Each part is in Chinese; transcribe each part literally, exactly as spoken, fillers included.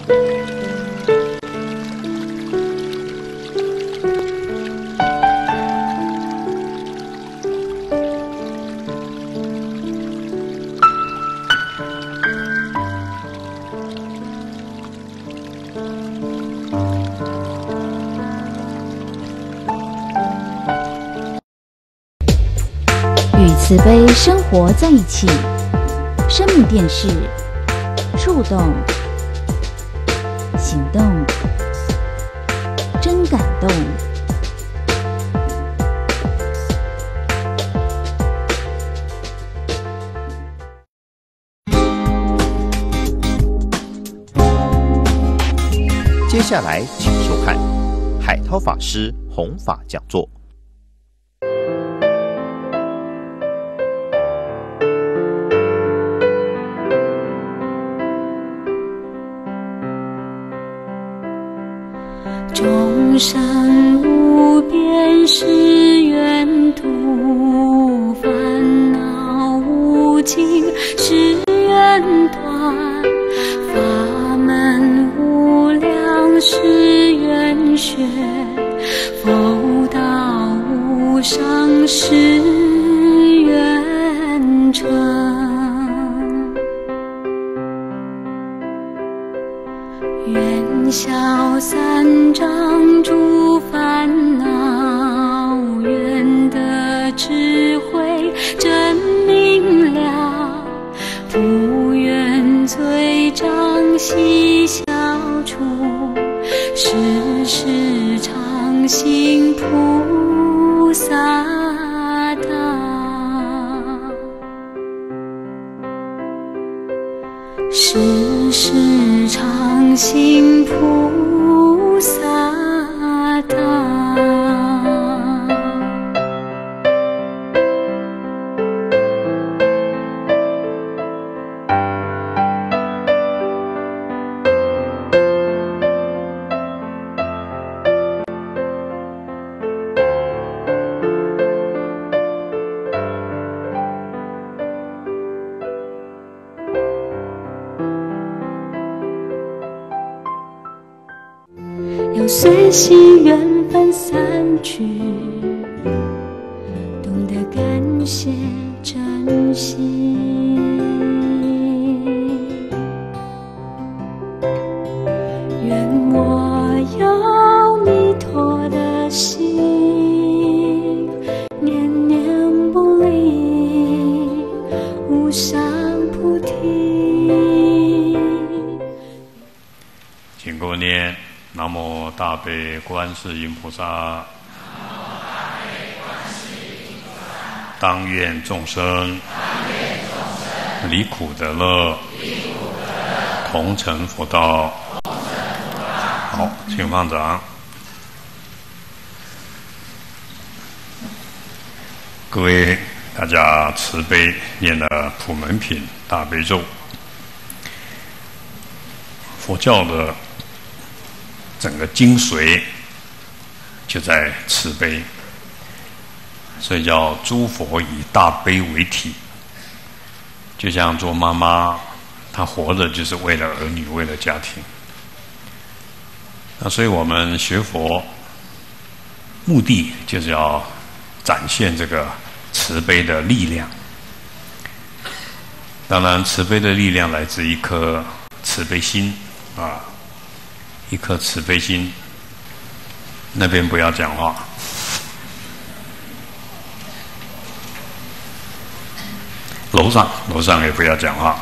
与慈悲生活在一起，生命电视，触动、行动，真感动。 接下来，请收看海涛法师弘法讲座。 众生无边誓愿度，烦恼无尽誓愿断，法门无量誓愿学，佛道无上誓愿成。愿消三障诸烦恼，愿得智慧真明了，不愿罪障悉消除，时时常行菩萨道。时时常行菩萨道。要随喜缘分散去，懂得感谢珍惜。愿我有弥陀的心，念念不离无上菩提。 请各位念南无大悲观世音菩萨，当愿众生离苦得乐，同成佛道。好，请放掌。各位大家慈悲念了普门品大悲咒。佛教的整个精髓就在慈悲，所以叫诸佛以大悲为体。就像做妈妈，她活着就是为了儿女，为了家庭。那所以我们学佛，目的就是要展现这个慈悲的力量。当然，慈悲的力量来自一颗慈悲心啊。一颗慈悲心，那边不要讲话。楼上，楼上也不要讲话。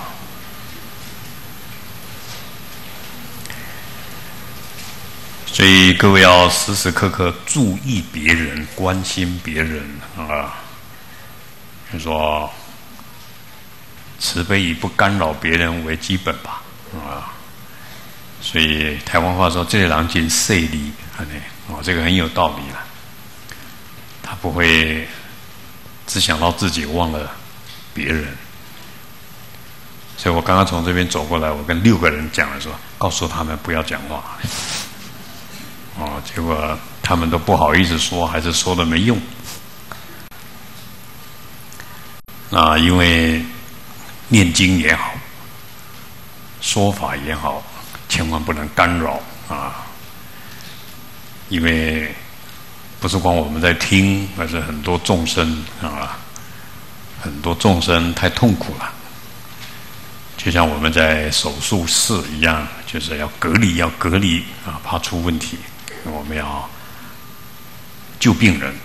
所以各位要时时刻刻注意别人，关心别人啊。就说慈悲以不干扰别人为基本吧，啊。所以台湾话说“这人真势利”，哦，这个很有道理了。他不会只想到自己，忘了别人。所以我刚刚从这边走过来，我跟六个人讲了说，告诉他们不要讲话。哦，结果他们都不好意思说，还是说了没用。那因为念经也好，说法也好， 千万不能干扰啊，因为不是光我们在听，而是很多众生啊，很多众生太痛苦了。就像我们在手术室一样，就是要隔离，要隔离啊，怕出问题。我们要救病人。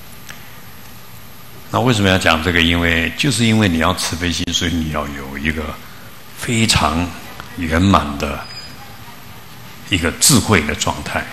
那为什么要讲这个？因为就是因为你要慈悲心，所以你要有一个非常圆满的一个智慧的状态。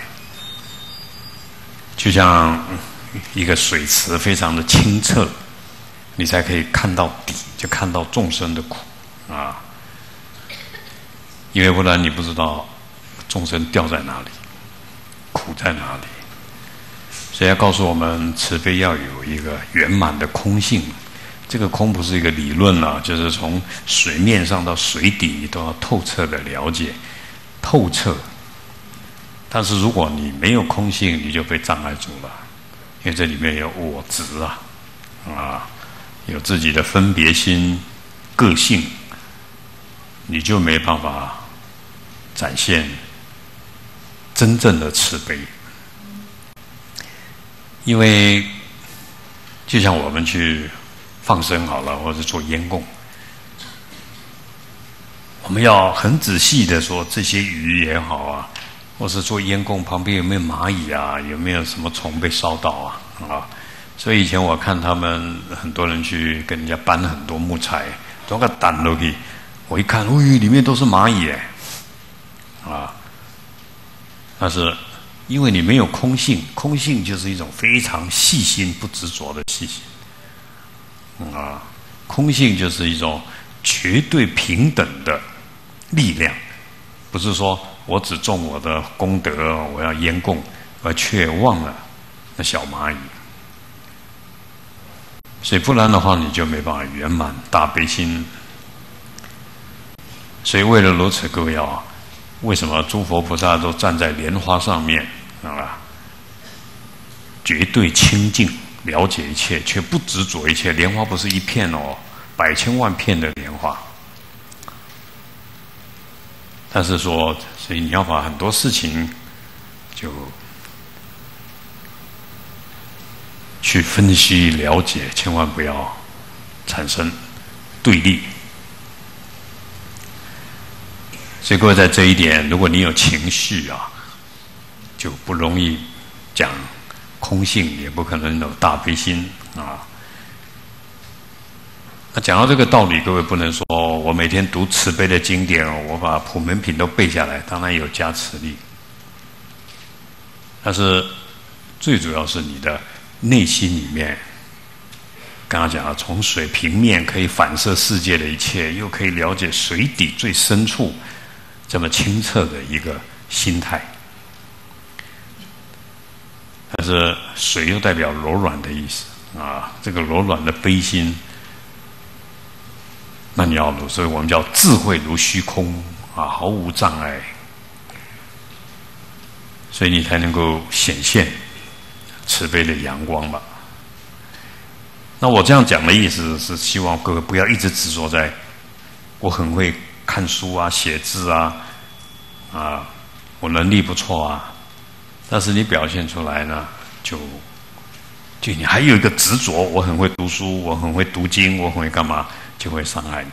就像一个水池非常的清澈，你才可以看到底，就看到众生的苦啊。因为不然你不知道众生掉在哪里，苦在哪里。所以要告诉我们，慈悲要有一个圆满的空性。这个空不是一个理论啊，就是从水面上到水底，你都要透彻的了解，透彻。但是如果你没有空性，你就被障碍住了，因为这里面有我执啊，啊，有自己的分别心、个性，你就没办法展现真正的慈悲。因为就像我们去放生好了，或者做烟供，我们要很仔细的说这些鱼也好啊，或是做烟供旁边有没有蚂蚁啊，有没有什么虫被烧到啊啊！所以以前我看他们很多人去跟人家搬很多木材，都个胆落去，我一看，哦，里面都是蚂蚁哎，啊！但是因为你没有空性，空性就是一种非常细心不执着的细心，啊，空性就是一种绝对平等的力量，不是说我只重我的功德，我要烟供，而却忘了那小蚂蚁。所以不然的话，你就没办法圆满大悲心。所以为了如此，各位啊，为什么诸佛菩萨都站在莲花上面啊？绝对清净，了解一切，却不执着一切。莲花不是一片哦，百千万片的莲花。但是说，所以你要把很多事情就去分析了解，千万不要产生对立。所以各位在这一点，如果你有情绪啊，就不容易讲空性，也不可能有大悲心啊。那讲到这个道理，各位不能说我每天读慈悲的经典，我把普门品都背下来，当然有加持力。但是最主要是你的内心里面，刚刚讲了，从水平面可以反射世界的一切，又可以了解水底最深处这么清澈的一个心态。但是水又代表柔软的意思啊，这个柔软的悲心，那你要，所以我们叫智慧如虚空啊，毫无障碍，所以你才能够显现慈悲的阳光吧。那我这样讲的意思是希望各位不要一直执着在我很会看书啊、写字啊，啊，我能力不错啊，但是你表现出来呢，就就你还有一个执着，我很会读书，我很会读经，我很会干嘛，就会伤害你。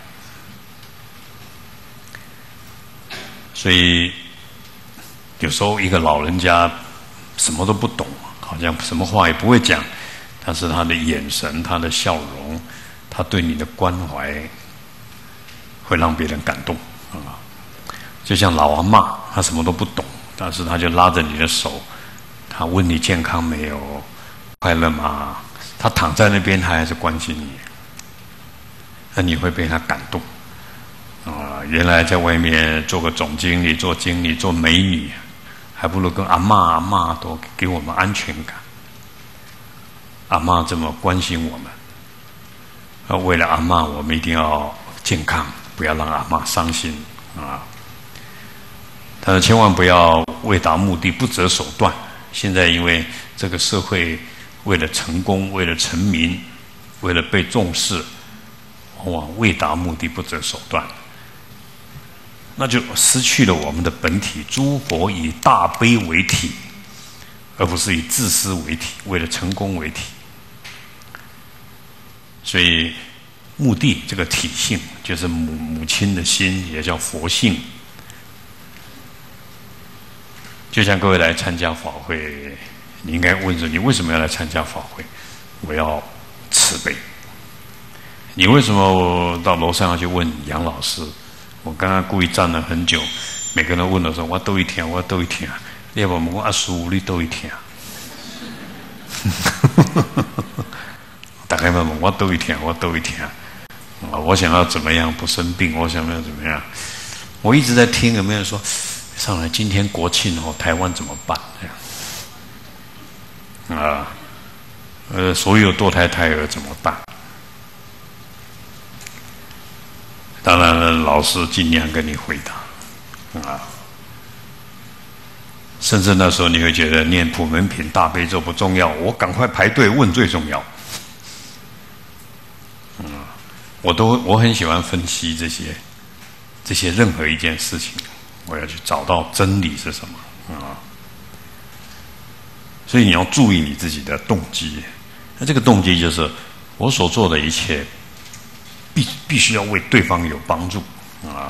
所以有时候一个老人家什么都不懂，好像什么话也不会讲，但是他的眼神、他的笑容、他对你的关怀，会让别人感动啊。就像老阿嬷，她什么都不懂，但是她就拉着你的手，她问你健康没有，快乐吗？她躺在那边，她还是关心你，那你会被她感动啊。原来在外面做个总经理、做经理、做美女，还不如跟阿嬷阿嬷都给我们安全感。阿嬷这么关心我们，啊，为了阿嬷，我们一定要健康，不要让阿嬷伤心啊。但是千万不要为达目的不择手段。现在因为这个社会为了成功，为了成名，为了被重视，往往为达目的不择手段。 那就失去了我们的本体。诸佛以大悲为体，而不是以自私为体，为了成功为体。所以目的这个体性，就是母母亲的心，也叫佛性。就像各位来参加法会，你应该问说：你为什么要来参加法会？我要慈悲。你为什么到楼上要去问杨老师？我刚刚故意站了很久，每个人问的时候，我都一听，我都一听。你要不我阿叔，你都一听。大概问我都一听，我都一听。啊，我想要怎么样不生病？我想要怎么样？我一直在听，有没有人说上来今天国庆哦，台湾怎么办？这样啊，呃，所有堕胎胎儿怎么办？当然了，老师尽量跟你回答啊。甚至那时候你会觉得念普门品大悲咒不重要，我赶快排队问最重要。嗯，我都我很喜欢分析这些这些任何一件事情，我要去找到真理是什么啊。所以你要注意你自己的动机，那这个动机就是我所做的一切必必须要为对方有帮助啊！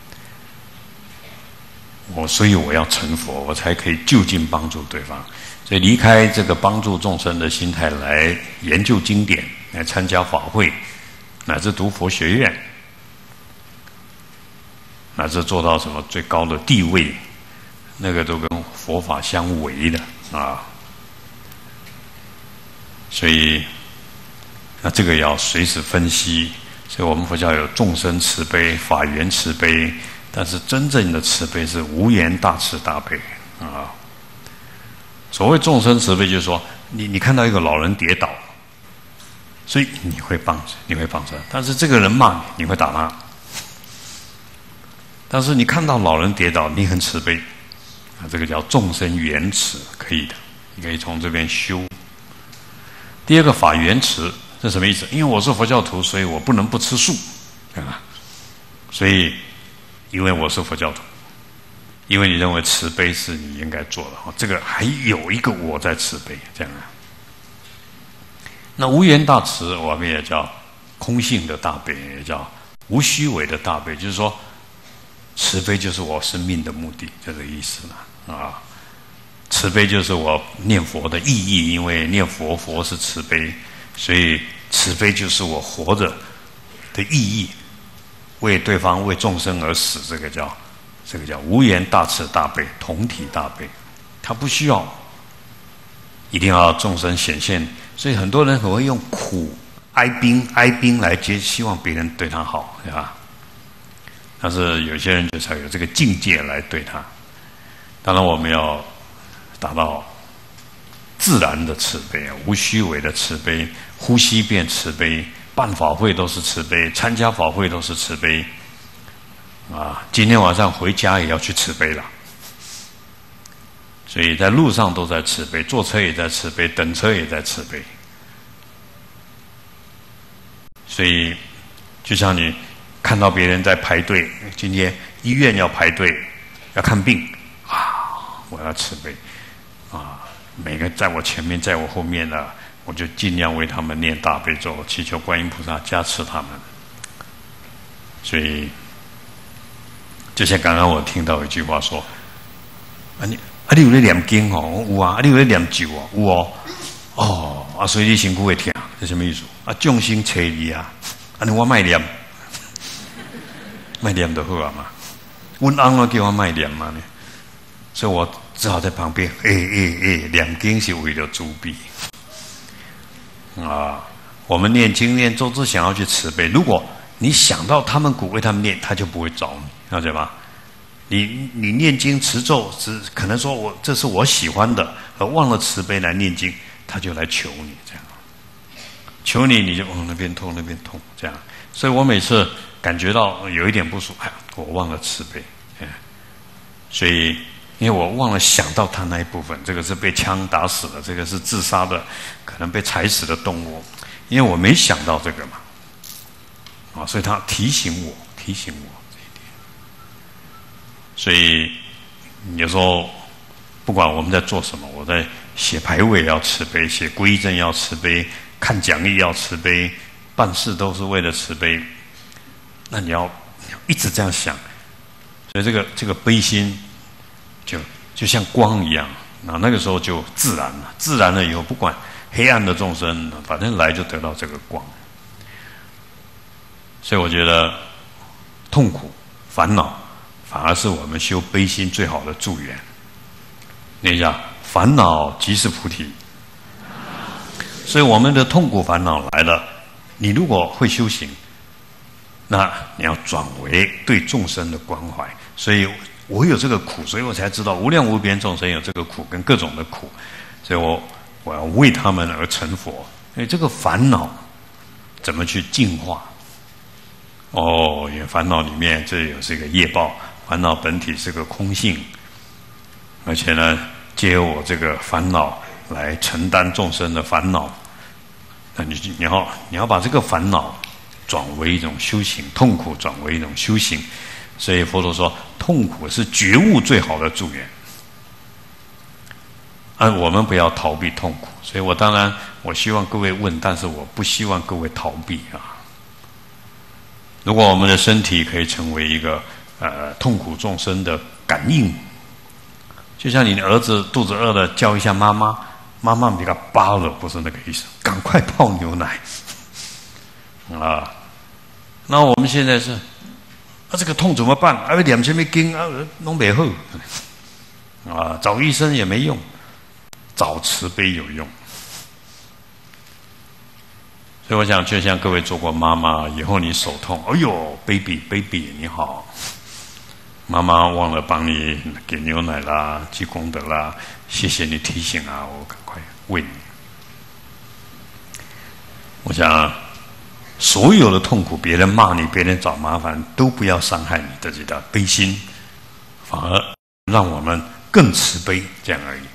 我所以我要成佛，我才可以就近帮助对方。所以离开这个帮助众生的心态来研究经典，来参加法会，乃至读佛学院，乃至做到什么最高的地位，那个都跟佛法相违的啊！所以，那这个要随时分析。所以我们佛教有众生慈悲、法缘慈悲，但是真正的慈悲是无言大慈大悲啊。所谓众生慈悲，就是说你你看到一个老人跌倒，所以你会帮你会帮他，但是这个人骂你，你会打他。但是你看到老人跌倒，你很慈悲啊，这个叫众生缘慈，可以的，你可以从这边修。第二个法缘慈。这什么意思？因为我是佛教徒，所以我不能不吃素，对吧？所以，因为我是佛教徒，因为你认为慈悲是你应该做的，这个还有一个我在慈悲，这样啊。那无缘大慈，我们也叫空性的大悲，也叫无虚伪的大悲，就是说，慈悲就是我生命的目的，这个意思了啊。慈悲就是我念佛的意义，因为念佛，佛是慈悲。所以慈悲就是我活着的意义，为对方为众生而死，这个叫这个叫无言大慈大悲，同体大悲。他不需要一定要众生显现，所以很多人很会用苦哀兵哀兵来接，希望别人对他好，对吧？但是有些人就才有这个境界来对他。当然我们要达到自然的慈悲，无虚伪的慈悲，呼吸变慈悲，办法会都是慈悲，参加法会都是慈悲啊！今天晚上回家也要去慈悲了。所以在路上都在慈悲，坐车也在慈悲，等车也在慈悲。所以就像你看到别人在排队，今天医院要排队要看病啊，我要慈悲啊！每个在我前面，在我后面的，我就尽量为他们念大悲咒，祈求观音菩萨加持他们。所以，就像刚刚我听到一句话说：“啊你啊你有在念经哦？有啊，啊你有在念咒哦？有哦，哦啊，所以你辛苦会听，这什么意思？啊，众生找你啊，啊你我卖念，卖念就好啊嘛。阮翁都叫我卖念嘛呢，所以我。”只好在旁边，哎哎哎，念经是为了诸比啊！我们念经念咒，只想要去慈悲。如果你想到他们苦，为他们念，他就不会找你，了解吧？你你念经持咒，只可能说我这是我喜欢的，而忘了慈悲来念经，他就来求你，这样求你，你就哦那边痛那边痛，这样。所以我每次感觉到有一点不舒服，哎，我忘了慈悲，哎，所以。因为我忘了想到他那一部分，这个是被枪打死的，这个是自杀的，可能被踩死的动物，因为我没想到这个嘛，啊，所以他提醒我，提醒我这一点。 所以有时候不管我们在做什么，我在写牌位要慈悲，写皈依证要慈悲，看讲义要慈悲，办事都是为了慈悲。那你要一直这样想，所以这个这个悲心就就像光一样，那那个时候就自然了，自然了以后，不管黑暗的众生，反正来就得到这个光。所以我觉得痛苦、烦恼，反而是我们修悲心最好的助缘。念一下，烦恼即是菩提。所以我们的痛苦烦恼来了，你如果会修行，那你要转为对众生的关怀。所以我有这个苦，所以我才知道无量无边众生有这个苦跟各种的苦，所以我我要为他们而成佛。所以这个烦恼怎么去净化？哦，因为烦恼里面这有这个业报，烦恼本体是个空性，而且呢，借由我这个烦恼来承担众生的烦恼。那你你要你要把这个烦恼转为一种修行，痛苦转为一种修行。所以佛陀说，痛苦是觉悟最好的助缘。啊，我们不要逃避痛苦。所以我当然我希望各位问，但是我不希望各位逃避啊。如果我们的身体可以成为一个呃痛苦众生的感应，就像你的儿子肚子饿了叫一下妈妈，妈妈给他扒了，不是那个意思，赶快泡牛奶啊。那我们现在是，啊这个痛怎么办？啊两千没筋啊，弄不好啊，找医生也没用，找慈悲有用。所以我想，就像各位做过妈妈，以后你手痛，哎呦 ，baby baby 你好，妈妈忘了帮你给牛奶啦，积功德啦，谢谢你提醒啊，我赶快喂你。我想，所有的痛苦，别人骂你，别人找麻烦，都不要伤害你自己的悲心，反而让我们更慈悲，这样而已。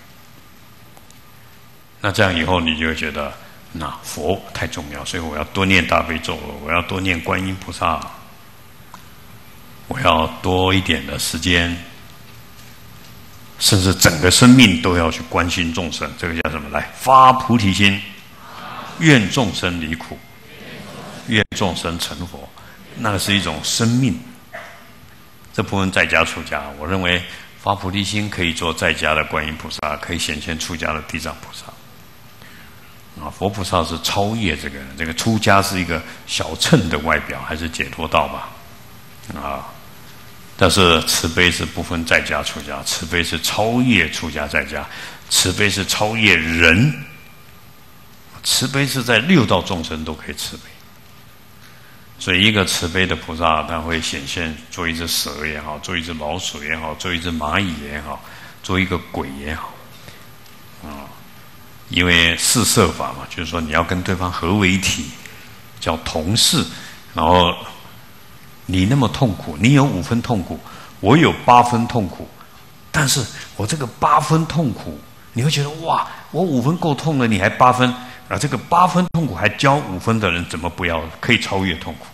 那这样以后，你就会觉得。那佛太重要，所以我要多念大悲咒，我要多念观音菩萨，我要多一点的时间，甚至整个生命都要去关心众生。这个叫什么？来发菩提心，愿众生离苦，愿众生成佛。那个是一种生命。这部分在家出家，我认为发菩提心可以做在家的观音菩萨，可以显现出家的地藏菩萨。啊，佛菩萨是超越这个，这个出家是一个小乘的外表，还是解脱道吧？啊，但是慈悲是不分在家出家，慈悲是超越出家在家，慈悲是超越人，慈悲是在六道众生都可以慈悲。所以一个慈悲的菩萨，他会显现做一只蛇也好，做一只老鼠也好，做一只蚂蚁也好，做一个鬼也好，啊。因为四摄法嘛，就是说你要跟对方合为一体，叫同事。然后你那么痛苦，你有五分痛苦，我有八分痛苦，但是我这个八分痛苦，你会觉得哇，我五分够痛了，你还八分啊？这个八分痛苦还教五分的人，怎么不要可以超越痛苦？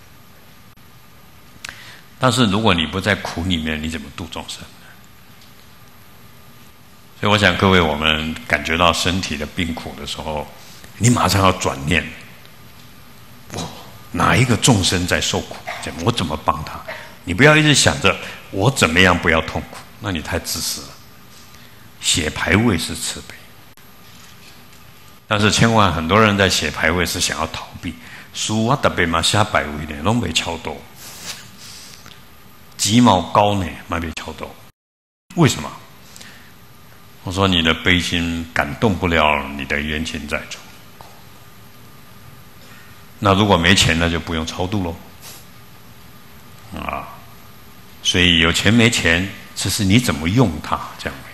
但是如果你不在苦里面，你怎么度众生？所以我想各位，我们感觉到身体的病苦的时候，你马上要转念，哇，哪一个众生在受苦，我怎么帮他？你不要一直想着我怎么样不要痛苦，那你太自私了。写牌位是慈悲，但是千万很多人在写牌位是想要逃避。书啊特别嘛写牌位呢，拢没敲多，鸡毛高呢，嘛没敲多，为什么？我说你的悲心感动不了你的冤亲债主，那如果没钱，那就不用超度喽。啊，所以有钱没钱，只是你怎么用它这样。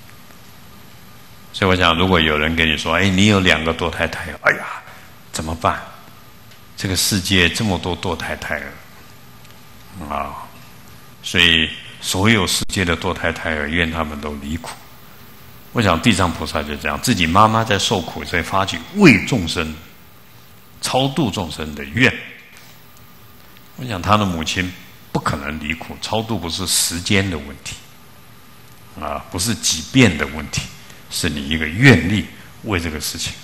所以我想，如果有人跟你说：“哎，你有两个堕胎胎儿，哎呀，怎么办？这个世界这么多堕胎胎儿啊！”所以所有世界的堕胎胎儿，愿他们都离苦。我想地藏菩萨就这样，自己妈妈在受苦，在发起为众生、超度众生的愿。我想他的母亲不可能离苦。超度不是时间的问题，啊，不是几遍的问题，是你一个愿力为这个事情。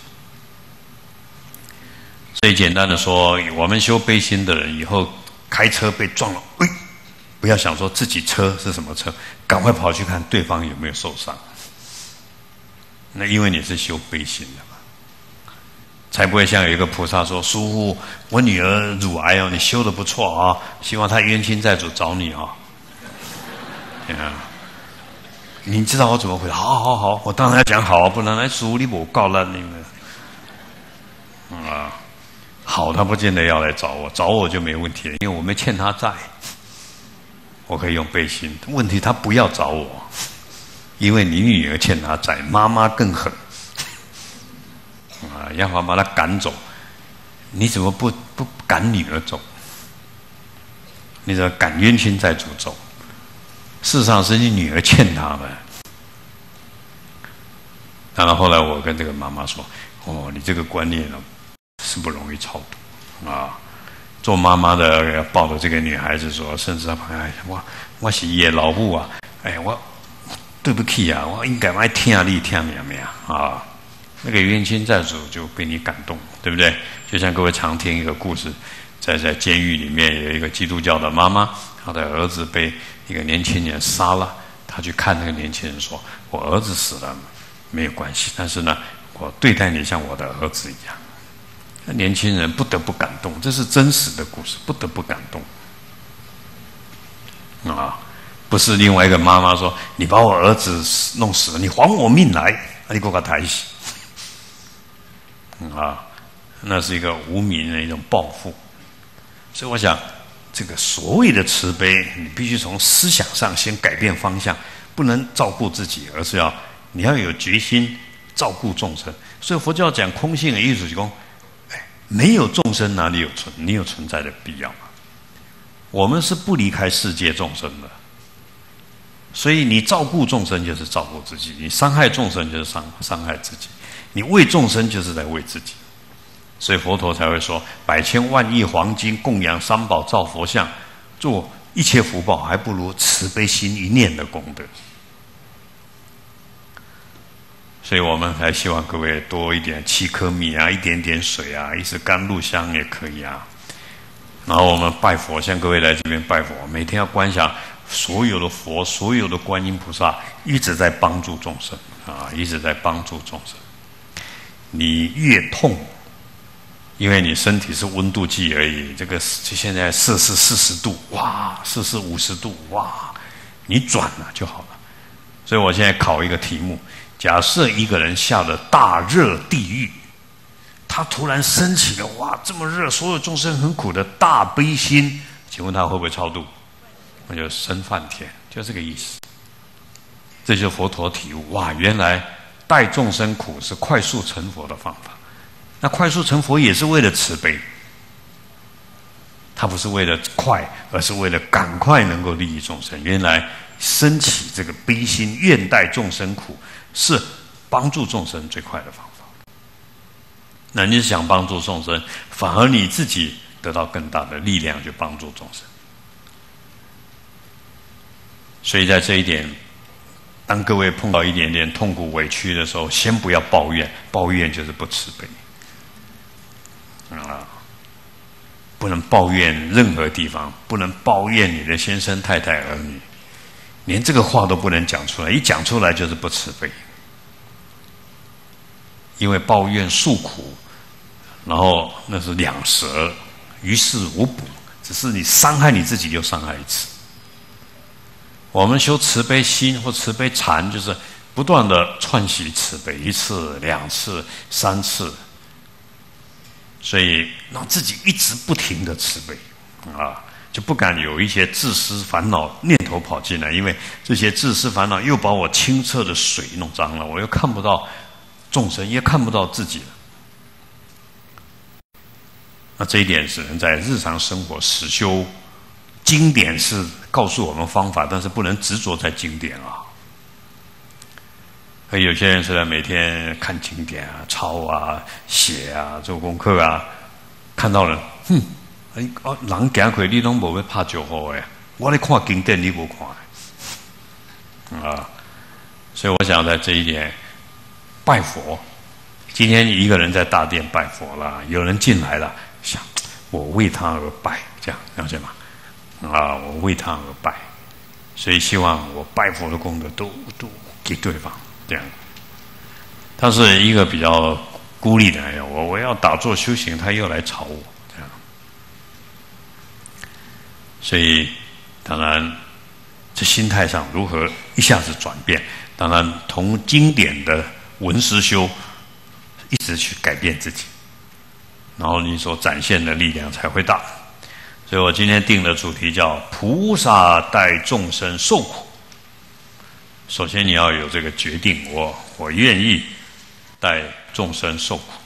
所以简单的说，我们修悲心的人，以后开车被撞了，喂，不要想说自己车是什么车，赶快跑去看对方有没有受伤。那因为你是修悲心的嘛，才不会像有一个菩萨说：“叔父，我女儿乳癌哦，你修得不错啊，希望她冤亲债主找你啊。”啊，你知道我怎么回答？好好好，我当然要讲好啊，不然来叔你我告了你们啊。好，他不见得要来找我，找我就没问题了，因为我没欠他债，我可以用悲心。问题他不要找我，因为你女儿欠他债，妈妈更狠啊，要把把他赶走。你怎么不不赶女儿走？你怎么赶冤亲债主走？事实上是你女儿欠他们。然后后来我跟这个妈妈说：“哦，你这个观念呢？”是不容易超度啊！做妈妈的抱着这个女孩子说，甚至她朋友我我是伊的老母啊，哎，我对不起啊，我应该爱听你听明没有啊？那个冤亲债主就被你感动，对不对？就像各位常听一个故事，在在监狱里面有一个基督教的妈妈，她的儿子被一个年轻人杀了，她去看那个年轻人说：“我儿子死了没有关系，但是呢，我对待你像我的儿子一样。”年轻人不得不感动，这是真实的故事，不得不感动啊！不是另外一个妈妈说：“你把我儿子弄死了，你还我命来，你给我抬起。”啊，那是一个无名的一种报复。所以我想，这个所谓的慈悲，你必须从思想上先改变方向，不能照顾自己，而是要你要有决心照顾众生。所以佛教讲空性的艺术，就讲。没有众生哪里有存？你有存在的必要吗？我们是不离开世界众生的，所以你照顾众生就是照顾自己，你伤害众生就是伤伤害自己，你为众生就是在为自己。所以佛陀才会说：百千万亿黄金供养三宝造佛像，做一切福报，还不如慈悲心一念的功德。所以我们还希望各位多一点七颗米啊，一点点水啊，一支甘露香也可以啊。然后我们拜佛，像各位来这边拜佛，每天要观想所有的佛、所有的观音菩萨一直在帮助众生啊，一直在帮助众生。你越痛，因为你身体是温度计而已，这个现在摄氏四十度，哇，摄氏五十度，哇，你转了就好了。所以我现在考一个题目。假设一个人下了大热地狱，他突然升起了哇这么热，所有众生很苦的大悲心，请问他会不会超度？那就升梵天，就这个意思。这就是佛陀体悟，哇，原来带众生苦是快速成佛的方法。那快速成佛也是为了慈悲，他不是为了快，而是为了赶快能够利益众生。原来升起这个悲心，愿带众生苦，是帮助众生最快的方法。那你想帮助众生，反而你自己得到更大的力量去帮助众生。所以在这一点，当各位碰到一点点痛苦委屈的时候，先不要抱怨，抱怨就是不慈悲啊！不能抱怨任何地方，不能抱怨你的先生、太太、儿女，连这个话都不能讲出来，一讲出来就是不慈悲。因为抱怨诉苦，然后那是两舌，于事无补，只是你伤害你自己，又伤害一次。我们修慈悲心或慈悲禅，就是不断的串习慈悲，一次、两次、三次，所以让自己一直不停的慈悲啊，就不敢有一些自私烦恼念头跑进来，因为这些自私烦恼又把我清澈的水弄脏了，我又看不到众生，也看不到自己了。那这一点只能在日常生活实修。经典是告诉我们方法，但是不能执着在经典啊。而有些人虽然每天看经典啊、抄啊、写啊、做功课啊，看到了，哼，哎哦，人行过你拢无要拍招呼的， 我咧看经典，你不看啊？所以我想在这一点，拜佛。今天一个人在大殿拜佛了，有人进来了，想我为他而拜，这样了解吗？啊，我为他而拜，所以希望我拜佛的功德都都给对方，这样。他是一个比较孤立的，哎呀，我我要打坐修行，他又来吵我，这样。所以当然，这心态上如何一下子转变？当然，从经典的闻思修。一直去改变自己，然后你所展现的力量才会大。所以我今天定的主题叫“菩萨代众生受苦”。首先你要有这个决定，我我愿意代众生受苦。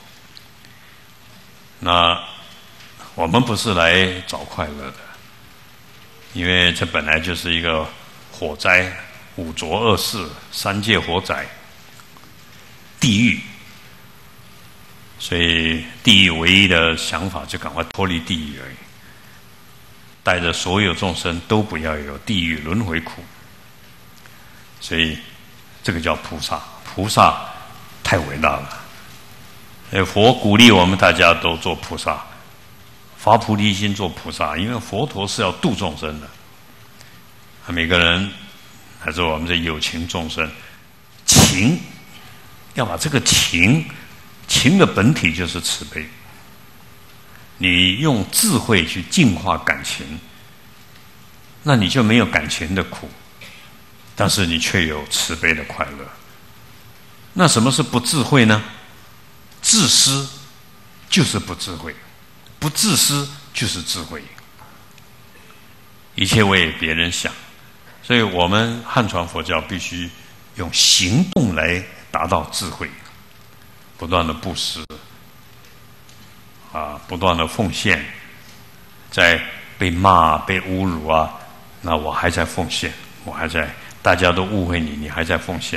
那我们不是来找快乐的，因为这本来就是一个火灾、五浊恶世、三界火灾、地狱。所以地狱唯一的想法就赶快脱离地狱而已，带着所有众生都不要有地狱轮回苦。所以这个叫菩萨，菩萨太伟大了。所以佛鼓励我们大家都做菩萨，发菩提心做菩萨，因为佛陀是要度众生的。每个人还是我们的有情众生，情要把这个情。情的本体就是慈悲，你用智慧去净化感情，那你就没有感情的苦，但是你却有慈悲的快乐。那什么是不智慧呢？自私就是不智慧，不自私就是智慧。一切为别人想，所以我们汉传佛教必须用行动来达到智慧。不断的布施，啊，不断的奉献，在被骂、被侮辱啊，那我还在奉献，我还在，大家都误会你，你还在奉献。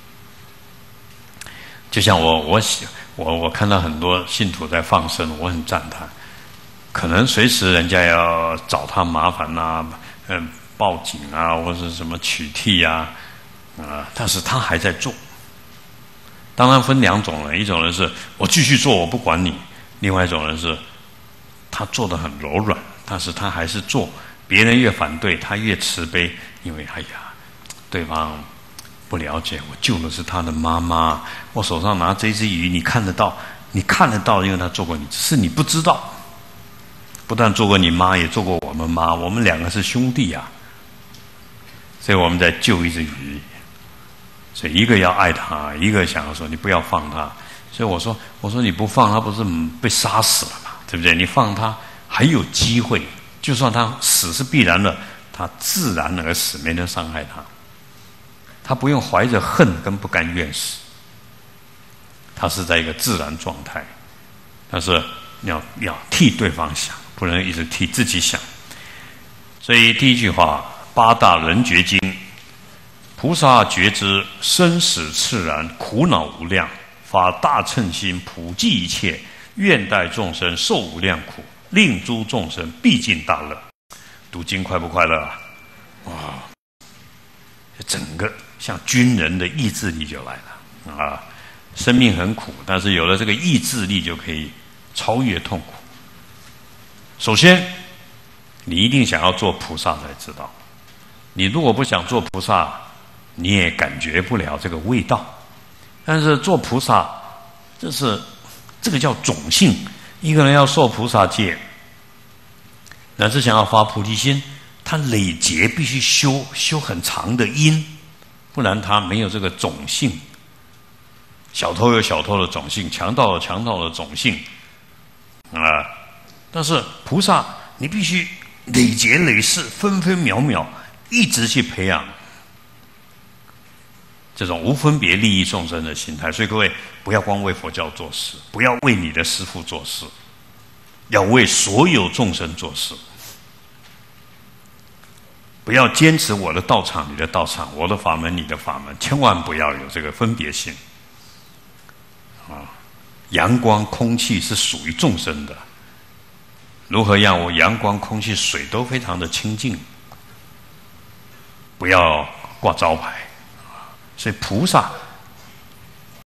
就像我，我我我看到很多信徒在放生，我很赞叹。可能随时人家要找他麻烦呐、嗯，报警啊，或者什么取缔啊，啊，但是他还在做。当然分两种人，一种人是我继续做，我不管你；另外一种人是他做得很柔软，但是他还是做。别人越反对，他越慈悲，因为哎呀，对方不了解我，救的是他的妈妈。我手上拿这只鱼，你看得到，你看得到，因为他做过你，只是你不知道。不但做过你妈，也做过我们妈，我们两个是兄弟啊。所以我们在救一只鱼。所以一个要爱他，一个想要说你不要放他。所以我说，我说你不放他，不是被杀死了嘛？对不对？你放他还有机会，就算他死是必然的，他自然而死，没人伤害他。他不用怀着恨跟不甘愿死，他是在一个自然状态。但是要要替对方想，不能一直替自己想。所以第一句话，八大人觉经。菩萨觉知生死炽然，苦恼无量，发大乘心，普济一切，愿代众生受无量苦，令诸众生毕竟大乐。读经快不快乐啊？哇！整个像军人的意志力就来了啊！生命很苦，但是有了这个意志力，就可以超越痛苦。首先，你一定想要做菩萨才知道。你如果不想做菩萨，你也感觉不了这个味道。但是做菩萨，这是这个叫种性。一个人要受菩萨戒，乃至想要发菩提心，他累劫必须修修很长的因，不然他没有这个种性。小偷有小偷的种性，强盗有强盗的种性啊。但是菩萨，你必须累劫累世，分分秒秒，一直去培养这种无分别利益众生的心态。所以各位不要光为佛教做事，不要为你的师父做事，要为所有众生做事。不要坚持我的道场你的道场，我的法门你的法门，千万不要有这个分别心啊！阳光空气是属于众生的，如何让我阳光空气水都非常的清净不要挂招牌。所以菩萨